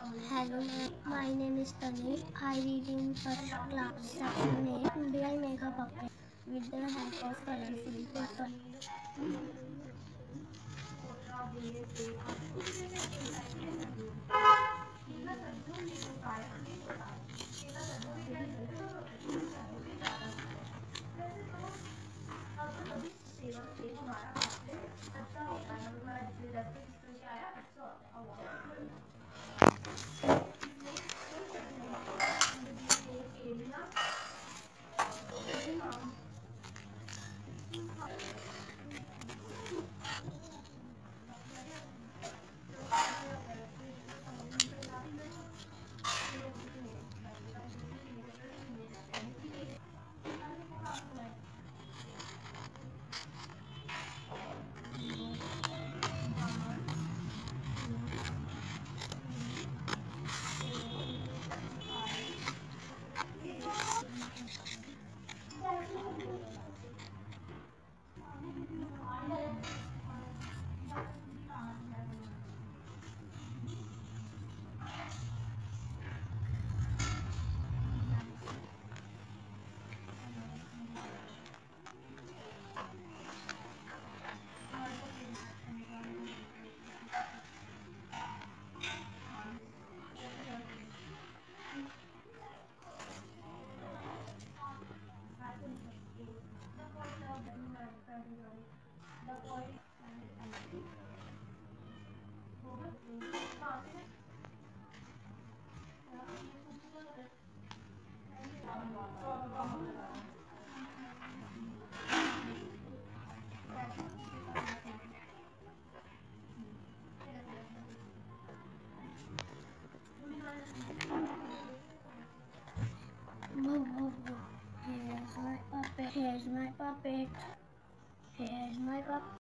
Hello, my name is Tanish. I read in first class, section A. Today I make a puppet with the help of colorful paper. Whoa, whoa, whoa. Here's my puppet. Here's my puppet. Here's my puppet.